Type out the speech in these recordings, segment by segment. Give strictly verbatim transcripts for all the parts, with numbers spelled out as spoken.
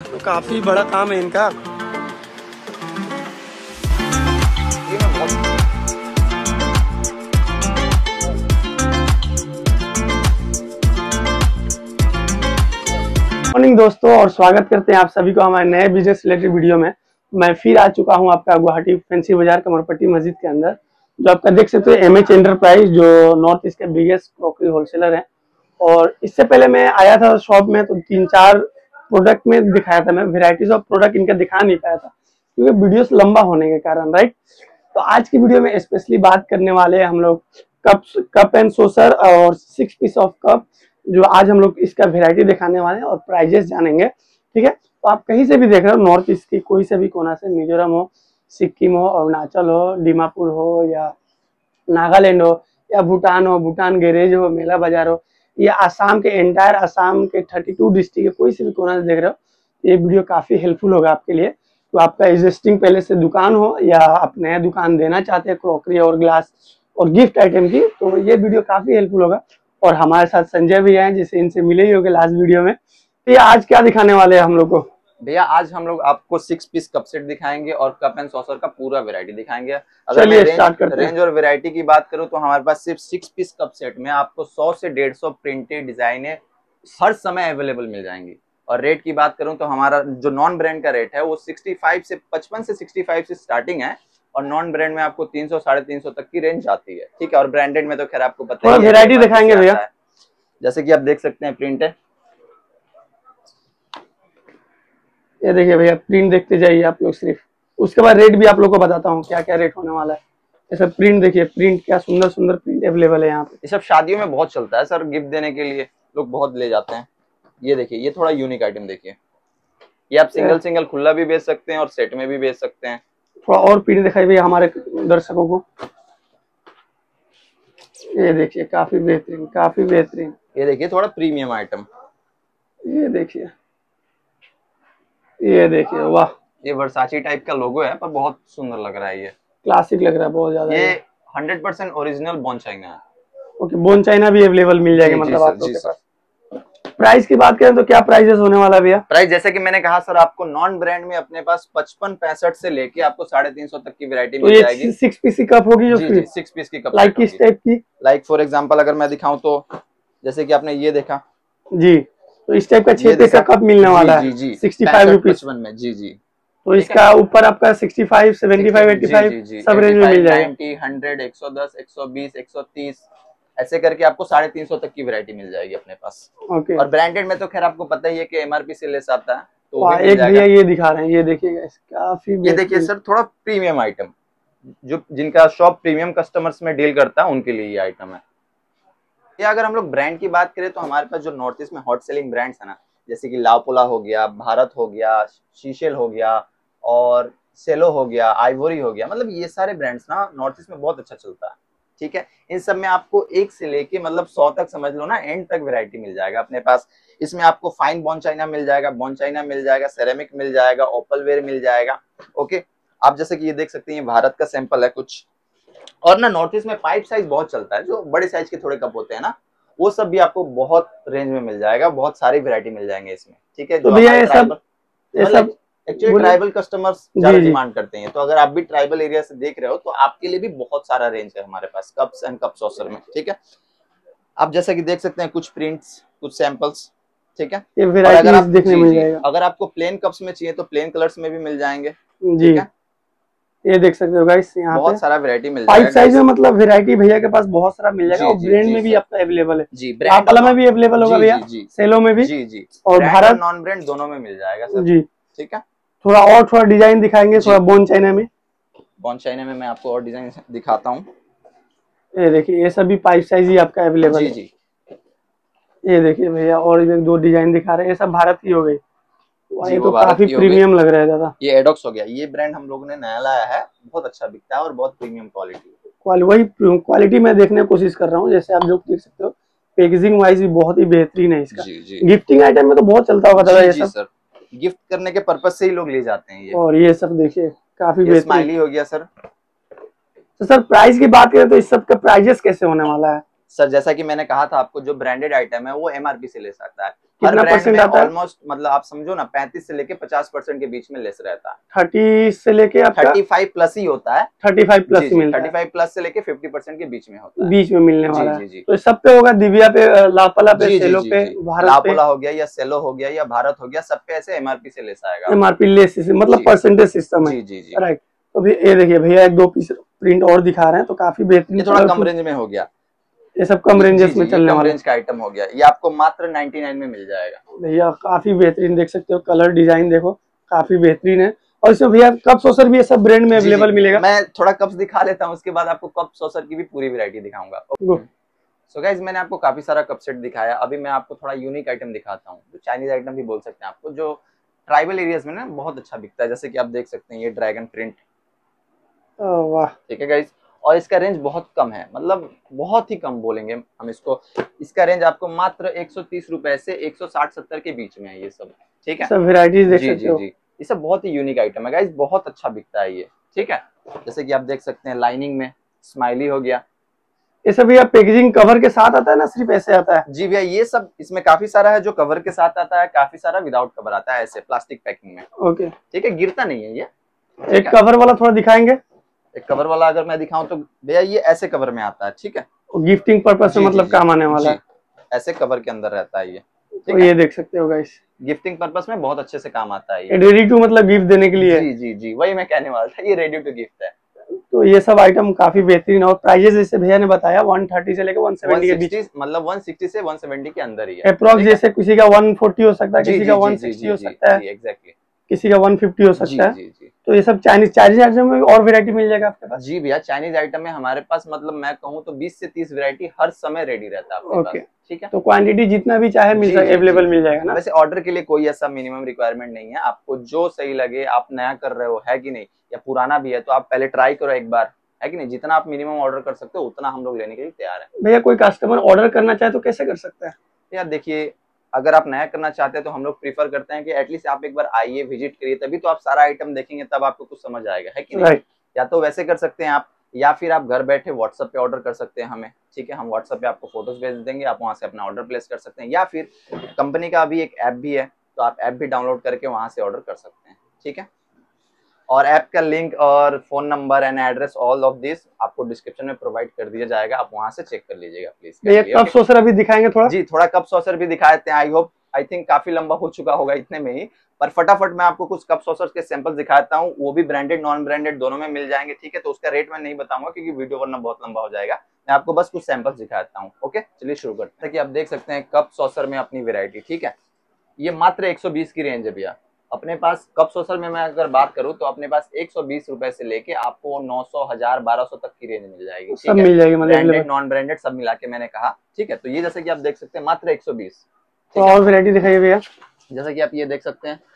तो काफी बड़ा काम है इनका। मॉर्निंग दोस्तों, और स्वागत करते हैं आप सभी को हमारे नए बिजनेस रिलेटेड वीडियो में। मैं फिर आ चुका हूं आपका गुवाहाटी फैंसी बाजार कमरपट्टी मस्जिद के अंदर, जो आपका देख सकते हो एम एच एंटरप्राइज, जो नॉर्थ ईस्ट के बिगेस्ट क्रॉकरी होलसेलर है। और इससे पहले मैं आया था शॉप में, तो तीन चार प्रोडक्ट में दिखाया था मैं, वेराइटीज ऑफ प्रोडक्ट इनका दिखा नहीं पाया था क्योंकि वीडियोस लंबा होने के कारण, राइट। तो आज की वीडियो में स्पेशली बात करने वाले हैं हम लोग कप कप एंड सोसर और सिक्स पीस ऑफ कप, जो आज हम लोग इसका वेराइटी दिखाने वाले हैं और प्राइजेस जानेंगे, ठीक है। तो आप कहीं से भी देख रहे हो, नॉर्थ ईस्ट की कोई से भी कोना से, मिजोरम हो, सिक्किम हो, अरुणाचल हो, दीमापुर हो, या नागालैंड हो, या भूटान हो, भूटान गैरेज हो, मेला बाजार हो, या आसाम के एंटायर आसाम के थर्टी टू डिस्ट्रिक्ट के कोई से भी कोना से देख रहे हो, ये वीडियो काफी हेल्पफुल होगा आपके लिए। तो आपका एग्जिस्टिंग पहले से दुकान हो या आप नया दुकान देना चाहते हैं क्रॉकरी और ग्लास और गिफ्ट आइटम की, तो ये वीडियो काफी हेल्पफुल होगा। और हमारे साथ संजय भी हैं, जिसे इनसे मिले ही होंगे लास्ट वीडियो में। तो ये आज क्या दिखाने वाले हैं हम लोग को? भैया आज हम लोग आपको सिक्स पीस कप सेट दिखाएंगे और कप एंड सॉसर का पूरा वैरायटी दिखाएंगे। अगर चलिए मैं स्टार्ट करते हैं। रेंज और वैरायटी की बात करूं तो हमारे पास सिर्फ सिक्स पीस कप सेट में आपको सौ से डेढ़ सौ प्रिंटेड डिजाइने हर समय अवेलेबल मिल जाएंगी। और रेट की बात करूं तो हमारा जो नॉन ब्रांड का रेट है वो सिक्सटी फाइव से पचपन से सिक्सटी फाइव से स्टार्टिंग है, और नॉन ब्रांड में आपको तीन सौ साढ़े तीन सौ तक की रेंज आती है, ठीक है। और ब्रांडेड में तो खैर आपको पता है वैरायटी दिखाएंगे भैया, जैसे कि आप देख सकते हैं प्रिंट है, ये देखिए भैया प्रिंट देखते जाइए आप लोग सिर्फ। उसके बाद रेट भी आप लोग को बताता हूँ क्या क्या रेट होने वाला है। जैसे प्रिंट देखिए, प्रिंट क्या सुंदर सुंदर प्रिंट अवेलेबल है यहाँ पे। ये सब शादियों में बहुत चलता है सर, गिफ्ट देने के लिए लोग बहुत ले जाते हैं। ये देखिए, ये थोड़ा यूनिक आइटम देखिए, ये आप सिंगल सिंगल खुला भी बेच सकते हैं और सेट में भी बेच सकते हैं। थोड़ा और प्रिंट दिखाई भैया हमारे दर्शकों को। ये देखिए काफी बेहतरीन, काफी बेहतरीन। ये देखिए थोड़ा प्रीमियम आइटम, ये देखिए, ये देखिए, वाह, ये वर्साची टाइप का लोगो है पर बहुत सुंदर लग रहा है। ये क्लासिक लग रहा है बहुत ज्यादा। ये hundred percent original bone china है। ओके, बोन चाइना भी अवेलेबल मिल जाएगा मतलब आप लोग के पास। प्राइस की बात करें तो क्या प्राइजेस होने वाला भैया? प्राइस जैसे कि मैंने कहा सर, आपको नॉन ब्रांड में अपने पास पचपन पैंसठ से लेके आपको साढ़े तीन सौ तक की वैरायटी मिल जाएगी। सिक्स पीस की कप होगी जो जी, जी, सिक्स पीस की कप, लाइक किस टाइप की? लाइक फॉर एग्जांपल अगर मैं दिखाऊं तो जैसे कि आपने ये देखा जी, तो इस टाइप का छह पीस का कप मिलने वाला है। जी जी सिक्सटी फाइव रुपीज में। जी जी, तो इसका ऊपर आपका sixty five, seventy five, eighty five सब रेंज में मिल जाएगा। नब्बे, हंड्रेड, एक सौ दस, एक सौ बीस, एक सौ तीस ऐसे करके आपको साढ़े तीन सौ तक की वैरायटी मिल जाएगी अपने पास। ओके। और ब्रांडेड में तो खैर आपको पता ही है कि एमआरपी से लेस आता है, तो वो एक भैया ये दिखा रहे हैं, ये देखिएगा काफी। ये देखिए सर, थोड़ा प्रीमियम आइटम, जो जिनका शॉप प्रीमियम कस्टमर्स में डील करता है उनके लिए ये आइटम है। ये अगर हम लोग ब्रांड की बात करें तो हमारे पास जो नॉर्थ ईस्ट में हॉट सेलिंग ब्रांड्स है ना, जैसे कि लापोला हो गया, भारत हो गया, शीशेल हो गया, और सेलो हो गया, आइवोरी हो गया, मतलब ये सारे ब्रांड्स ना नॉर्थ ईस्ट में बहुत अच्छा चलता है, ठीक है। इन सब में आपको एक से लेके मतलब सौ तक समझ लो ना, एंड तक वैरायटी मिल जाएगा अपने पास। इसमें आपको फाइन बॉन चाइना मिल जाएगा, बॉन चाइना मिल जाएगा, सेरेमिक मिल जाएगा, ओपल वेयर मिल जाएगा। ओके, आप जैसे कि ये देख सकते हैं, भारत का सैंपल है कुछ। और ना नॉर्थ ईस्ट में पाइप साइज बहुत चलता है, जो बड़े साइज के थोड़े कप होते हैं ना, वो सब भी आपको बहुत रेंज में मिल जाएगा, बहुत सारी वैरायटी मिल जाएंगे इसमें, ठीक है। तो भैया ये सब ये सब एक्चुअली ट्राइबल कस्टमर्स ज्यादा डिमांड करते हैं, तो अगर आप भी ट्राइबल एरिया से देख रहे हो तो आपके लिए भी बहुत सारा रेंज है हमारे पास कप्स एंड कप सॉसर में, ठीक है। आप जैसा कि देख सकते हैं कुछ प्रिंट्स, कुछ सैंपल्स, ठीक है। ये वैरायटीज देखने मिल जाएगा। अगर आपको प्लेन कप्स में चाहिए तो प्लेन कलर्स में भी मिल जाएंगे जी, ये देख सकते हो गाइस, यहाँ पे बहुत सारा वैरायटी मिल जाएगा। पाइप साइज में मतलब वैरायटी भैया के पास बहुत सारा मिल जाएगा, और ब्रांड में भी आपका अवेलेबल है जी, ब्रांड में भी अवेलेबल होगा भैया, सेलो में भी जी जी, और भारत नॉन ब्रांड दोनों में मिल जाएगा सर जी, ठीक है। थोड़ा और थोड़ा डिजाइन दिखाएंगे, थोड़ा बोन चाइना में। बोन चाइना में मैं आपको और डिजाइन दिखाता हूँ। ये देखिए, ये सभी पाइप साइज ही आपका अवेलेबल है। जी, ये देखिए भैया, और एक दो डिजाइन दिखा रहे हैं, ये सब भारत की हो गई। ये तो काफी की प्रीमियम लग रहा है दादा। ये एडॉक्स हो गया, ये ब्रांड हम लोगों ने नया लाया है, बहुत अच्छा बिकता है और बहुत प्रीमियम क्वालिटी वही क्वालिटी मैं देखने की कोशिश कर रहा हूँ। जैसे आप लोग देख सकते हो, पैकेजिंग वाइज भी बहुत ही बेहतरीन है इसका। जी, जी। गिफ्टिंग आइटम में तो बहुत चलता होगा दादा ये सब। सर, गिफ्ट करने के पर्पज से ही लोग ले जाते हैं ये। और ये सब देखिए काफी बेहतरीन, स्माइली हो गया सर। तो सर प्राइस की बात करें तो इस सब का प्राइजेस कैसे होने वाला है? सर जैसा कि मैंने कहा था आपको, जो ब्रांडेड आइटम है वो एमआरपी से ले सकता है, कितना परसेंट आता है? ऑलमोस्ट मतलब आप समझो ना पैंतीस से लेके पचास परसेंट के बीच में लेस रहता है। थर्टी से लेके आपका पैंतीस प्लस ही होता है, पैंतीस प्लस ही मिलता है। पैंतीस प्लस से लेके पचास परसेंट के बीच में होता है, बीच में मिलने वाला जी, है। जी, जी। तो सब पे होगा, दिव्या पे, लापोला पे, जी, सेलो जी, पे, जी, भारत लापोला हो गया या सेलो हो गया या भारत हो गया, सब पे ऐसे एमआरपी से लेस आएगा, एमआरपी लेस, मतलब परसेंटेज सिस्टम है। जी, जी, जी। राइट। तो भी ये देखिए भैया एक दो पीस प्रिंट और दिखा रहे हैं, तो काफी बेहतरीन, ये थोड़ा कम रेंज में हो गया, ये सब कम रेंजेस में चलने वाला, कम रेंज का आइटम हो गया। ये आपको मात्र निन्यानवे में मिल जाएगा भैया। काफी बेहतरीन, देख सकते हो कलर डिजाइन देखो, काफी बेहतरीन है। और इसमें भैया कप सॉसर भी ये सब ब्रांड में अवेलेबल मिलेगा। मैं थोड़ा कप्स दिखा लेता हूँ, उसके बाद आपको कप सॉसर की भी पूरी वैरायटी दिखाऊंगा। सो गाइस, मैंने आपको काफी सारा कप सेट दिखाया, अभी मैं आपको थोड़ा यूनिक आइटम दिखाता हूँ, जो चाइनीज आइटम भी बोल सकते हैं आपको, जो ट्राइबल एरियाज में ना बहुत अच्छा बिकता है। जैसे कि आप देख सकते हैं ये ड्रैगन प्रिंट, वाह, ठीक है गाइस। और इसका रेंज बहुत कम है, मतलब बहुत ही कम बोलेंगे हम इसको। इसका रेंज आपको मात्र एक सौ तीस रुपए से एक सौ साठ सत्तर के बीच में है ये सब, ठीक है। सब वेराइटीज देख जी, सकते जी, हो। जी। ये सब बहुत ही यूनिक आइटम है गाइस, बहुत अच्छा बिकता है ये, ठीक है। जैसे कि आप देख सकते हैं लाइनिंग में स्माइली हो गया, ये सब भैया पैकेजिंग कवर के साथ आता है ना, सिर्फ ऐसे आता है? जी भैया, ये सब इसमें काफी सारा है जो कवर के साथ आता है, काफी सारा विदाउट कवर आता है, ऐसे प्लास्टिक पैकिंग में, ओके, ठीक है, गिरता नहीं है ये। एक कवर वाला थोड़ा दिखाएंगे? एक कवर वाला अगर मैं दिखाऊं तो भैया ये ऐसे कवर में आता है, ठीक है, गिफ्टिंग पर्पस से मतलब काम आने वाला है, ऐसे कवर के अंदर रहता है ये, तो ये देख सकते हो गाइस, गिफ्टिंग पर्पस में बहुत अच्छे से काम आता है ये, रेडी टू मतलब गिफ्ट देने के लिए। जी, जी, जी, वही मैं कहने वाला था, ये रेडी टू गिफ्ट है। तो ये सब आइटम काफी बेहतरीन, और प्राइजेस जैसे भैया ने बताया एक सौ तीस से लेकर एक सौ सत्तर के बीच, मतलब एक सौ साठ से एक सौ सत्तर के अंदर ही है अप्रोक्स। जैसे किसी का एक सौ चालीस हो सकता है, किसी का एक सौ साठ हो सकता है, एग्जैक्टली, किसी का एक सौ पचास हो सकता है। जी, जी, जी। तो ये सब चाइनीज चाइनीज आइटम में और वैरायटी मिल जाएगा आपके पास? जी भैया, चाइनीज आइटम में हमारे पास मतलब मैं कहूँ तो बीस से तीस वैरायटी हर समय रेडी रहता है आपके ओके, पास, ठीक है। तो क्वांटिटी जितना भी चाहे मिल जाए, अवेलेबल मिल जाएगा ना? वैसे ऑर्डर के लिए कोई ऐसा मिनिमम रिक्वायरमेंट नहीं है, आपको जो सही लगे, आप नया कर रहे हो है कि नहीं, या पुराना भी है तो आप पहले ट्राई करो एक बार, है कि नहीं। जितना आप मिनिमम ऑर्डर कर सकते हो उतना हम लोग लेने के लिए तैयार है। भैया कोई कस्टमर ऑर्डर करना चाहे तो कैसे कर सकता है? यार देखिए, अगर आप नया करना चाहते हैं तो हम लोग प्रीफर करते हैं कि एटलीस्ट आप एक बार आइए, विजिट करिए, तभी तो आप सारा आइटम देखेंगे, तब आपको कुछ समझ आएगा, है कि नहीं। राइट। या तो वैसे कर सकते हैं आप, या फिर आप घर बैठे व्हाट्सएप पे ऑर्डर कर सकते हैं हमें, ठीक है। हम व्हाट्सएप पे आपको फोटोज भेज देंगे, आप वहां से अपना ऑर्डर प्लेस कर सकते हैं, या फिर कंपनी का अभी एक ऐप भी है, तो आप ऐप भी डाउनलोड करके वहां से ऑर्डर कर सकते हैं, ठीक है। और ऐप का लिंक और phone number and address all of this आपको डिस्क्रिप्शन में प्रोवाइड कर दिया जाएगा, आप वहां से चेक कर लीजिएगा प्लीज। कप सॉसर अभी दिखाएंगे थोड़ा? जी, थोड़ा कप सॉसर भी दिखा देते हैं। आई होप, आई थिंक काफी लंबा हो चुका होगा इतने में ही, पर फटाफट मैं आपको कुछ कप सॉसर के सैंपल दिखाता हूँ, वो भी ब्रांडेड नॉन ब्रांडेड दोनों में मिल जाएंगे, ठीक है। तो उसका रेट मैं नहीं बताऊंगा क्योंकि वीडियो वरना बहुत लंबा हो जाएगा, मैं आपको बस कुछ सैंपल्स दिखाता हूँ। ओके, चलिए शुरू करते हैं। कि आप देख सकते हैं कप सॉसर में अपनी वेरायटी, ठीक है। ये मात्र एक सौ बीस की रेंज है भैया अपने पास। कप सॉसर में मैं अगर बात करूं तो अपने पास एक सौ बीस रुपए से लेके आपको नौ सौ, हजार, बारह सौ तक की रेंज मिल जाएगी, सब मिल जाएगी, मतलब ब्रांडेड नॉन ब्रांडेड सब मिला के मैंने कहा, ठीक है। तो ये जैसे कि आप देख सकते हैं मात्र एक सौ बीस। तो और वैरायटी दिखाइए भैया। जैसा कि आप ये देख सकते हैं,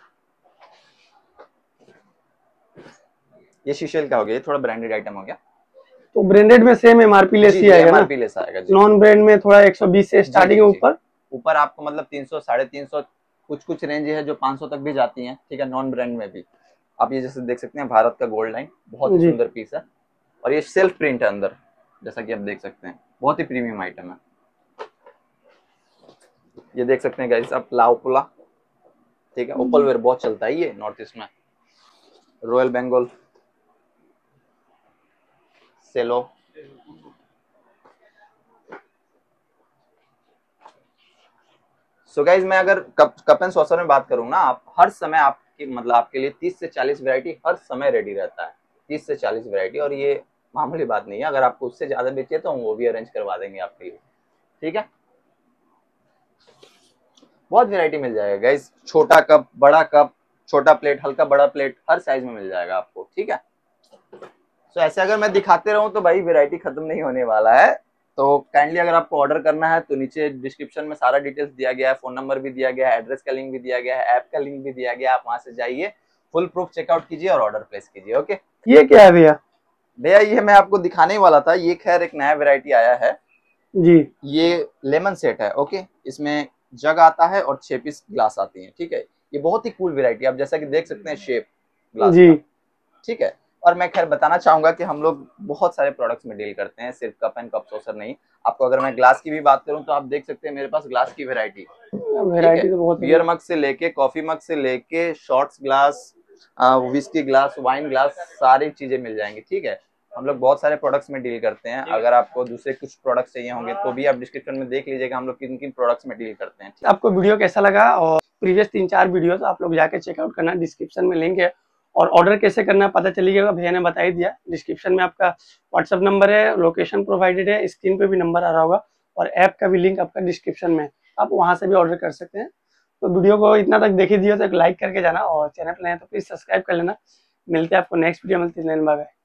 ये शीशेल का हो गया, ये थोड़ा ब्रांडेड आइटम हो गया। तो ब्रांडेड में सेम एमआरपी लेस ही आएगा ना? एमआरपी लेस आएगा। नॉन ब्रांड में थोड़ा एक सौ बीस से स्टार्टिंग है, ऊपर ऊपर आपको मतलब तीन सौ, साढ़े तीन सौ, कुछ कुछ रेंज है जो पाँच सौ तक भी जाती हैं, ठीक है। नॉन ब्रांड में भी आप ये जैसे देख सकते हैं भारत का गोल्ड लाइन, बहुत ही सुंदर पीस है, और ये सेल्फ प्रिंट है अंदर, जैसा कि आप देख सकते हैं, बहुत ही प्रीमियम आइटम है। ये देख सकते हैं गाइस आप, लाओपुला, ठीक है। ओपल वेयर बहुत चलता है ये नॉर्थ ईस्ट में। Royal Bengal, cello, so guys मैं अगर कप कप एंड सॉसर में बात करूँ ना, आप हर समय आपकी मतलब आपके लिए तीस से चालीस वैरायटी हर समय रेडी रहता है, तीस से चालीस वैरायटी, और ये मामूली बात नहीं है। अगर आपको उससे ज्यादा बेचिए तो हम वो भी अरेंज करवा देंगे आपके लिए, ठीक है। बहुत वैरायटी मिल जाएगा गाइज, छोटा कप, बड़ा कप, छोटा प्लेट, हल्का बड़ा प्लेट, हर साइज में मिल जाएगा आपको, ठीक है। सो ऐसे अगर मैं दिखाते रहूं तो भाई वैरायटी खत्म नहीं होने वाला है। तो काइंडली अगर आपको ऑर्डर करना है तो नीचे डिस्क्रिप्शन में सारा डिटेल्स दिया गया है, फोन नंबर भी दिया गया है, एड्रेस का लिंक भी दिया गया है, ऐप का लिंक भी दिया गया है, आप वहां से जाइए, फुल प्रूफ चेकआउट कीजिए और ऑर्डर प्लेस कीजिए। ओके, ये क्या है भैया? भैया ये मैं आपको दिखाने ही वाला था, ये खैर एक नया वेरायटी आया है जी, ये लेमन सेट है। ओके, इसमें जग आता है और छह पीस ग्लास आती है, ठीक है। ये बहुत ही कूल वेरायटी, आप जैसा कि देख सकते हैं शेप ग्लास जी, ठीक है। और मैं खैर बताना चाहूंगा कि हम लोग बहुत सारे प्रोडक्ट्स में डील करते हैं, सिर्फ कप एंड कप सॉसर नहीं। आपको अगर मैं ग्लास की भी बात करूं तो आप देख सकते हैं मेरे पास ग्लास की वेरायटी, वेरायटी तो बहुत बियर मग से लेके कॉफी मग से लेके shorts glass, whisky glass, wine glass, सारी चीजें मिल जाएंगी। ठीक है, हम लोग बहुत सारे प्रोडक्ट्स में डील करते हैं। अगर आपको दूसरे कुछ प्रोडक्ट्स चाहिए होंगे तो भी आप डिस्क्रिप्शन में देख लीजिएगा हम लोग किन किन प्रोडक्ट्स में डील करते हैं। आपको वीडियो कैसा लगा और प्रीवियस तीन चार वीडियो तो आप लोग जाके चेकआउट करना, डिस्क्रिप्शन में लिंक है। और ऑर्डर कैसे करना है पता चलिएगा, भैया ने बता ही दिया। डिस्क्रिप्शन में आपका व्हाट्सअप नंबर है, लोकेशन प्रोवाइडेड है, स्क्रीन पे भी नंबर आ रहा होगा, और ऐप का भी लिंक आपका डिस्क्रिप्शन में, आप वहां से भी ऑर्डर कर सकते हैं। तो वीडियो को इतना तक देख ही दिया तो एक लाइक करके जाना, और चैनल पर नए तो प्लीज सब्सक्राइब कर लेना। मिलते हैं आपको नेक्स्ट वीडियो में, बाय बाय।